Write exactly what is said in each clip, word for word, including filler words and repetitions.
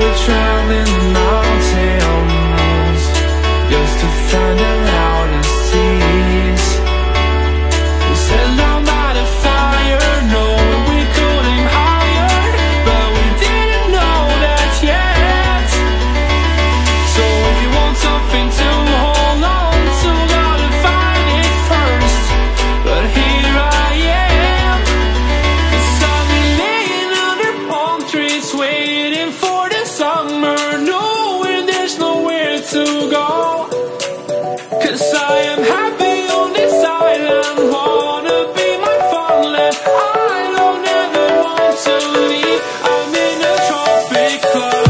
were traveling the mountains just to find the loudest tears. We said down by the fire, knowing we could aim higher, but we didn't know that yet. So if you want something to hold on to, gotta find it first. But here I am, 'cause I've been laying under palm trees waiting for the summer, knowing there's nowhere to go. 'Cause I am happy on this island, wanna be my farmland. I don't ever want to leave, I'm in a tropic club.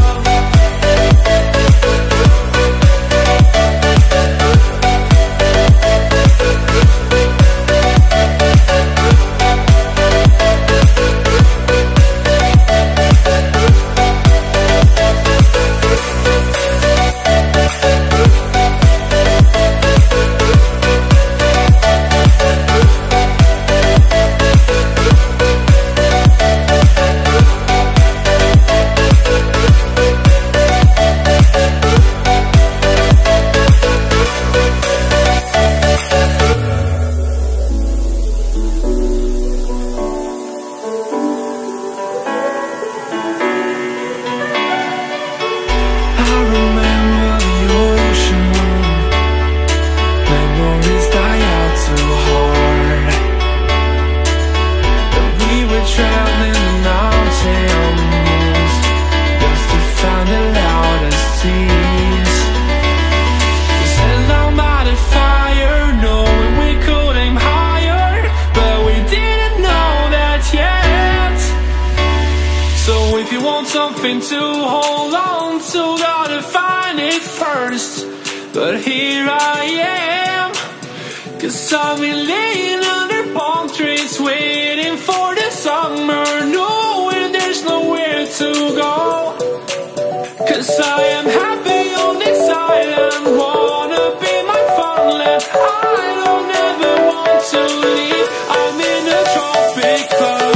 I remember the ocean, memories die out too hard. But we were traveling the mountains just to find the loudest tears. We sat down by the fire, knowing we could aim higher, but we didn't know that yet. So if you want something to hold on to, gotta find it first. But here I am, 'cause I've been laying under palm trees waiting for the summer, knowing there's nowhere to go. 'Cause I am happy on this island, wanna be my farmland. I don't ever want to leave, I'm in a tropic club.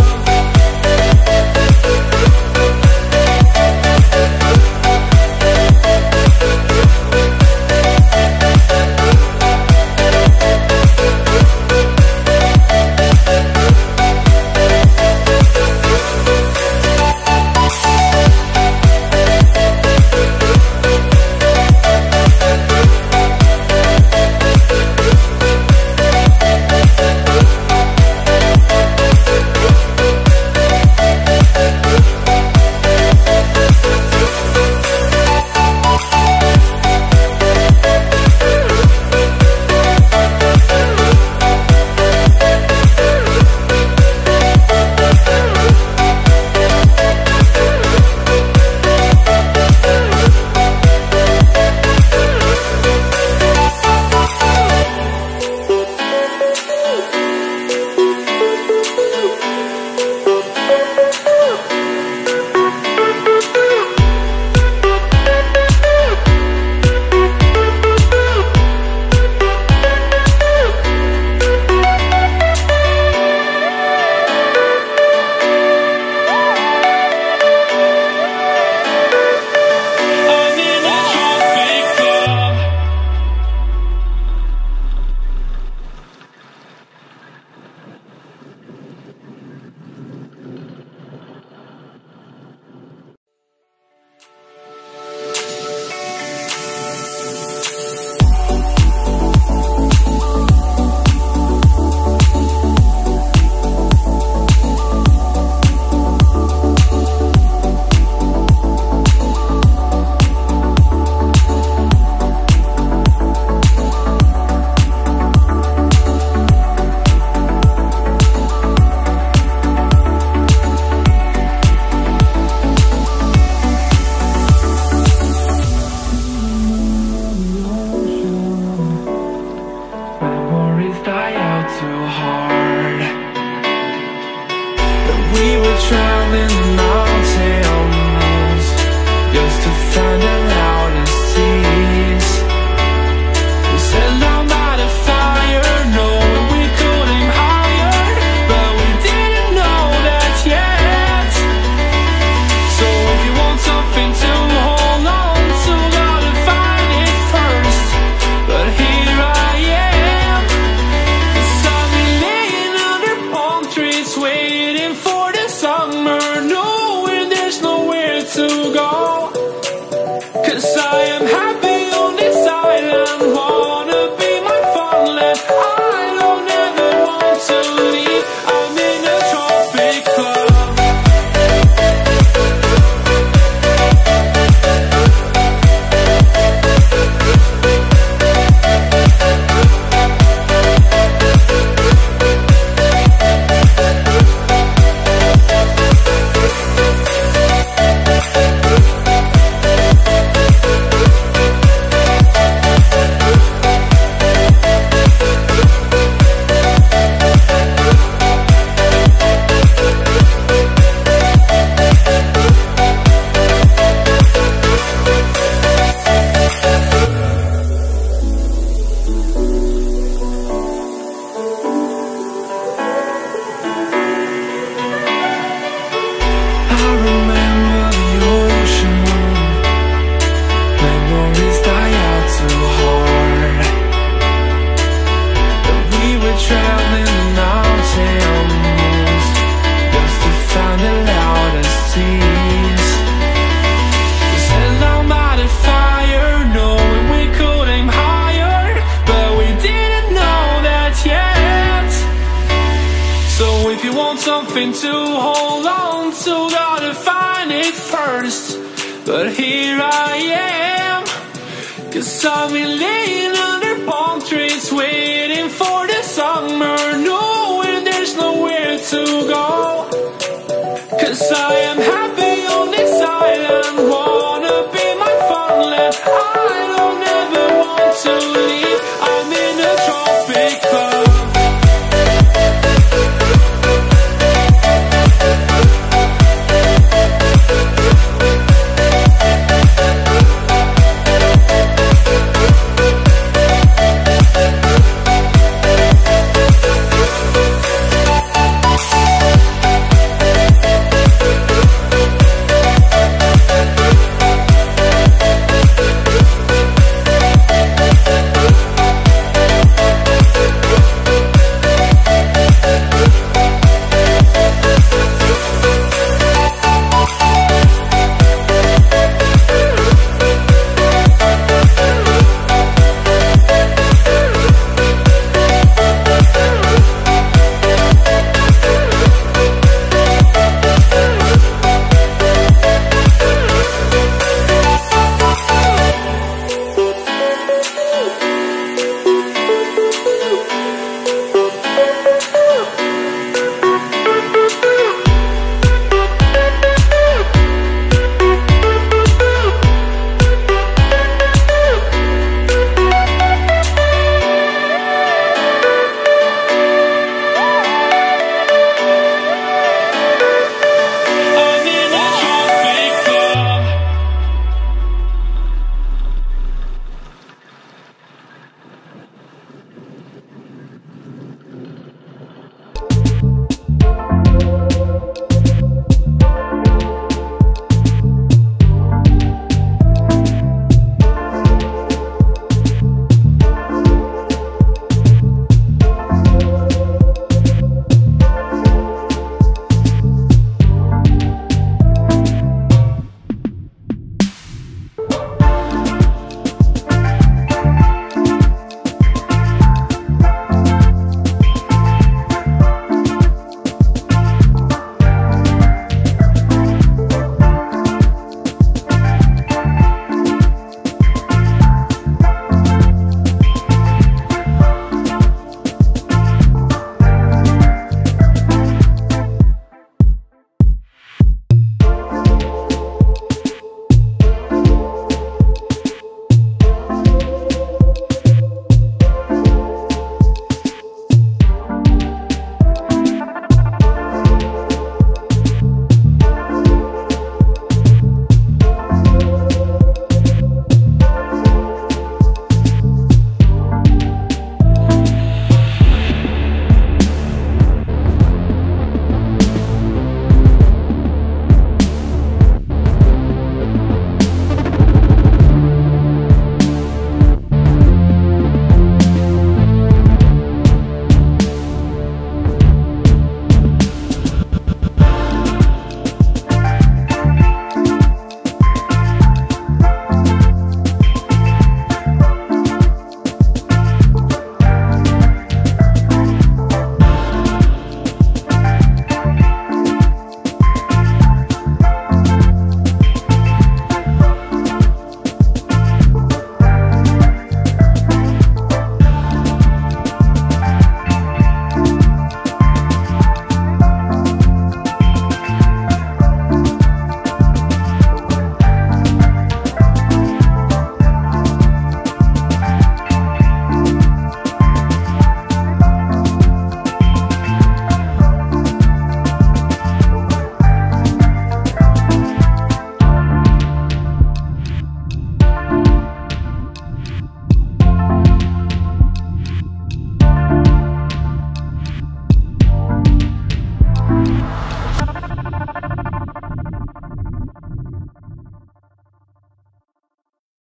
remember the ocean when memories die out too hard. But we were traveling the mountains just to find the loudest tears. We set down by the fire, knowing we could aim higher, but we didn't know that yet. So if you want something to hold on to, gotta find it first. But here I am, 'cause I've been laying under palm trees, waiting for the summer, knowing there's nowhere to go. 'Cause I am happy.